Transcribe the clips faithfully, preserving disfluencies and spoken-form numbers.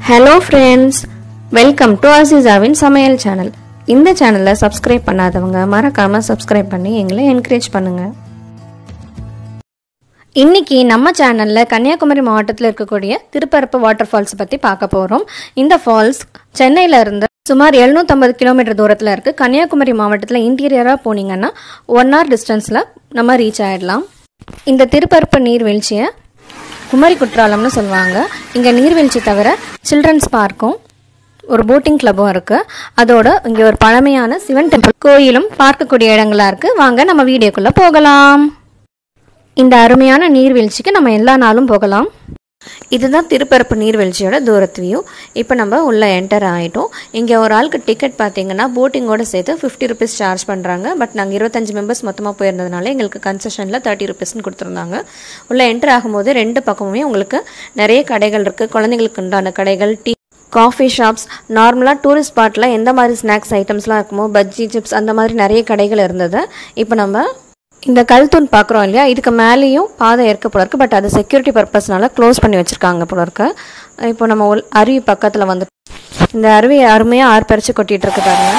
Hello friends, welcome to Azizavin Samayal channel. இந்த சேனலை subscribe பண்ணாதவங்க மறக்காம சப்ஸ்கிரைப் பண்ணி எங்களை என்கரேஜ் பண்ணுங்க. இன்னைக்கு நம்ம சேனல்ல கன்னியாகுமரி மாவட்டத்தில் இருக்கக்கூடிய திருப்பரப்பு வாட்டர்ஃபால்ஸ் பத்தி பார்க்க போறோம். இந்த ஃபால்ஸ் சென்னையில இருந்து சுமார் எழுநூத்தி ஐம்பது கிலோமீட்டர் தூரத்துல இருக்கு. கன்னியாகுமரி மாவட்டத்துல இன்டீரியரா போனீங்கன்னா ஒன் ஹவர் டிஸ்டன்ஸ்ல நம்ம ரீச் ஆயிடலாம். இந்த திருப்பரப்பு நீர்வீழ்ச்சியை குமாரி குற்றாலம்னு சொல்லுவாங்க. இங்கே நீர்வீழ்ச்சி தவிர சில்ட்ரன்ஸ் பார்க்கும் ஒரு போட்டிங் கிளப்பும் இருக்குது. அதோட இங்கே ஒரு பழமையான சிவன் டெம்பிள் கோயிலும் பார்க்கக்கூடிய இடங்களா இருக்குது. வாங்க நம்ம வீடியோக்குள்ளே போகலாம். இந்த அருமையான நீர்வீழ்ச்சிக்கு நம்ம எல்லா நாளும் போகலாம். இதுதான் திருப்பரப்பு நீர்வீழ்ச்சியோட தூரத்து வியூ. இப்போ நம்ம உள்ளே என்டர் ஆகிட்டோம். இங்கே ஒரு ஆளுக்கு டிக்கெட் பார்த்தீங்கன்னா போட்டிங்கோட சேர்த்து ஃபிஃப்டி ருபீஸ் சார்ஜ் பண்ணுறாங்க. பட் நாங்கள் இருபத்தஞ்சு மெம்பர்ஸ் மொத்தமாக போயிருந்ததுனால எங்களுக்கு கன்செஷனில் தேர்ட்டி ருபீஸ்ன்னு கொடுத்துருந்தாங்க. உள்ளே என்டர் ஆகும்போது ரெண்டு பக்கமுமே உங்களுக்கு நிறைய கடைகள் இருக்குது. குழந்தைங்களுக்கு உண்டான கடைகள், டீ, காஃபி ஷாப்ஸ், நார்மலாக டூரிஸ்ட் ஸ்பாட்டில் எந்த மாதிரி ஸ்நாக்ஸ் ஐட்டம்ஸ்லாம் இருக்குமோ பஜ்ஜி, சிப்ஸ் அந்த மாதிரி நிறைய கடைகள் இருந்தது. இப்போ நம்ம இந்த கல் தூண் பார்க்குறோம் இல்லையா, இதுக்கு மேலேயும் பாதை இருக்க போல இருக்குது. பட் அது செக்யூரிட்டி பர்பஸ்னால க்ளோஸ் பண்ணி வச்சுருக்காங்க போல இருக்கு. இப்போ நம்ம அருவி பக்கத்தில் வந்து இந்த அருவி அருமையாக ஆறு பறிச்சு கொட்டிகிட்டு இருக்கு பாருங்க.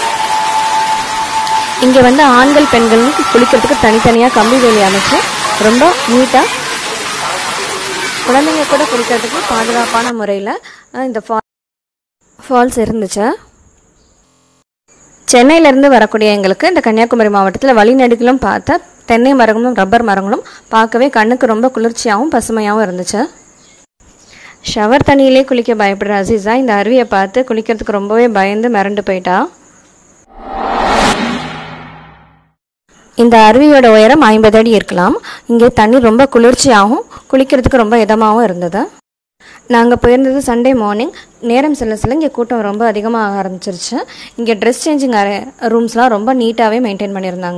இங்கே வந்து ஆண்கள் பெண்கள் குளிக்கிறதுக்கு தனித்தனியாக கம்பி வேலி அமைச்சு ரொம்ப நீட்டாக குழந்தைங்க கூட குளிக்கிறதுக்கு பாதுகாப்பான முறையில் இந்த ஃபால்ஸ் இருந்துச்சு. சென்னையிலேருந்து வரக்கூடிய எங்களுக்கு இந்த கன்னியாகுமரி மாவட்டத்தில் வழிநடுகிலும் பார்த்த தென்னை மரங்களும் ரப்பர் மரங்களும் பார்க்கவே கண்ணுக்கு ரொம்ப குளிர்ச்சியாகவும் பசுமையாகவும் இருந்துச்சு. ஷவர் தண்ணியிலே குளிக்க பயப்படுற அசீஸா இந்த அருவியை பார்த்து குளிக்கிறதுக்கு ரொம்பவே பயந்து மிரண்டு போயிட்டா. இந்த அருவியோட உயரம் ஐம்பது அடி இருக்கலாம். இங்கே தண்ணி ரொம்ப குளிர்ச்சியாகவும் குளிக்கிறதுக்கு ரொம்ப இதமாகவும் இருந்தது. நாங்கள் போயிருந்தது சண்டே மார்னிங். நேரம் செல்ல செல்ல இங்கே கூட்டம் ரொம்ப அதிகமாக ஆரம்பிச்சிருச்சு. இங்கே ட்ரெஸ் சேஞ்சிங் ரூம்ஸ்லாம் ரொம்ப நீட்டாகவே மெயின்டைன் பண்ணியிருந்தாங்க.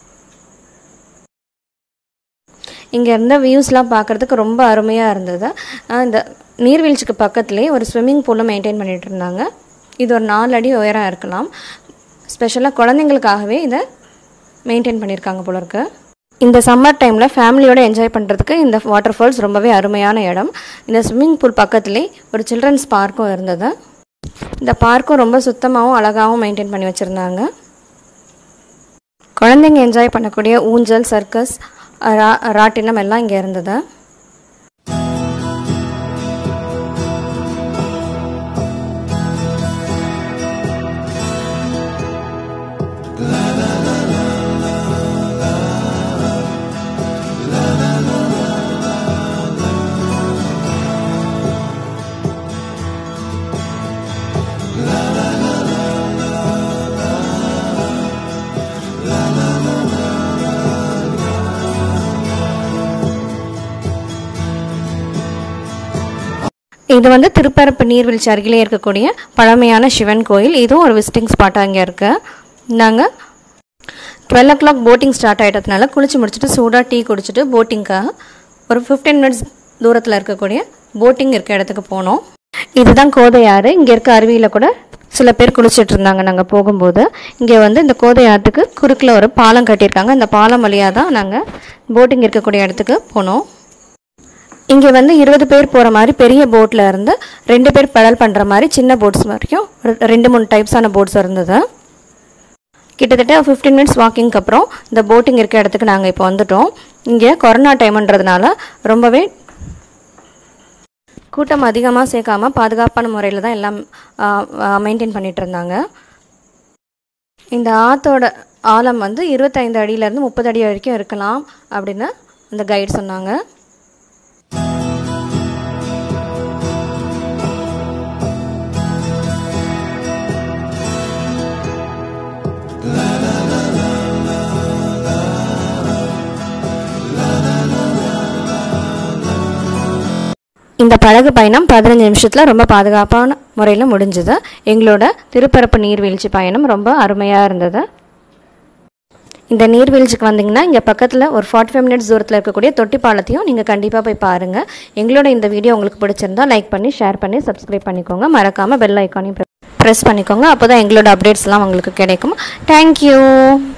இங்கே இருந்த வியூஸ்லாம் பார்க்குறதுக்கு ரொம்ப அருமையாக இருந்தது. இந்த நீர்வீழ்ச்சிக்கு பக்கத்துலேயே ஒரு ஸ்விம்மிங் பூலும் மெயின்டைன் பண்ணிகிட்டு இருந்தாங்க. இது ஒரு நாலு அடி உயரம் இருக்கலாம். ஸ்பெஷலாக குழந்தைங்களுக்காகவே இதை மெயின்டைன் பண்ணியிருக்காங்க போல இருக்கு. இந்த சம்மர் டைமில் ஃபேமிலியோடு என்ஜாய் பண்ணுறதுக்கு இந்த வாட்டர் ஃபால்ஸ் ரொம்பவே அருமையான இடம். இந்த ஸ்விம்மிங் பூல் பக்கத்துலேயே ஒரு சில்ட்ரன்ஸ் பார்க்கும் இருந்தது. இந்த பார்க்கும் ரொம்ப சுத்தமாகவும் அழகாகவும் மெயின்டைன் பண்ணி வச்சுருந்தாங்க. குழந்தைங்க என்ஜாய் பண்ணக்கூடிய ஊஞ்சல், சர்க்கஸ், ரா ராட்டினம் எல்லாம் இங்கே இருந்தது. இது வந்து திருப்பரப்பு நீர்வீழ்ச்சி அருகிலே இருக்கக்கூடிய பழமையான சிவன் கோயில். இதுவும் ஒரு விசிட்டிங் ஸ்பாட்டாக இங்கே இருக்குது. நாங்கள் twelve o'clock boating start ஆகிட்டதுனால குளிச்சு முடிச்சுட்டு சூடாக டீ குடிச்சிட்டு போட்டிங்காக ஒரு ஃபிஃப்டீன் மினிட்ஸ் தூரத்தில் இருக்கக்கூடிய போட்டிங் இருக்க இடத்துக்கு போனோம். இதுதான் கோதையாறு. இங்கே இருக்க அருவியில் கூட சில பேர் குளிச்சுட்டு இருந்தாங்க நாங்கள் போகும்போது. இங்கே வந்து இந்த கோதையாற்றுக்கு குறுக்கில் ஒரு பாலம் கட்டியிருக்காங்க. இந்த பாலம் வழியாக தான் நாங்கள் போட்டிங் இருக்கக்கூடிய இடத்துக்கு போனோம். இங்கே வந்து இருபது பேர் போகிற மாதிரி பெரிய போட்டில் இருந்து ரெண்டு பேர் பெடல் பண்ணுற மாதிரி சின்ன போட்ஸ் வரைக்கும் ரெண்டு மூணு டைப்ஸான போட்ஸ் இருந்தது. கிட்டத்தட்ட ஃபிஃப்டீன் மினிட்ஸ் வாக்கிங்க்கு அப்புறம் இந்த போட்டிங் இருக்க இடத்துக்கு நாங்கள் இப்போ வந்துட்டோம். இங்கே கொரோனா டைம்ன்றதுனால ரொம்பவே கூட்டம் அதிகமாக சேர்க்காம பாதுகாப்பான முறையில் தான் எல்லாம் மெயின்டைன் பண்ணிகிட்டு இருந்தாங்க. இந்த ஆற்றோட ஆழம் வந்து இருபத்தைந்து அடியிலேருந்து முப்பது அடி வரைக்கும் இருக்கலாம் அப்படின்னு அந்த கைடு சொன்னாங்க. இந்த படகு பயணம் பதினஞ்சு நிமிஷத்தில் ரொம்ப பாதுகாப்பான முறையில் முடிஞ்சது. எங்களோட திருப்பரப்பு நீர்வீழ்ச்சி பயணம் ரொம்ப அருமையாக இருந்தது. இந்த நீர்வீழ்ச்சிக்கு வந்தீங்கன்னா இங்கே பக்கத்தில் ஒரு ஃபார்ட்டி ஃபைவ் மினிட்ஸ் தூரத்தில் இருக்கக்கூடிய தொட்டி பாலத்தையும் நீங்கள் கண்டிப்பாக போய் பாருங்கள். எங்களோட இந்த வீடியோ உங்களுக்கு பிடிச்சிருந்தா லைக் பண்ணி, ஷேர் பண்ணி, சப்ஸ்கிரைப் பண்ணிக்கோங்க. மறக்காமல் பெல் ஐக்கானையும் ப்ரெஸ் பண்ணிக்கோங்க. அப்போ தான் எங்களோட அப்டேட்ஸ்லாம் உங்களுக்கு கிடைக்கும். தேங்க்யூ.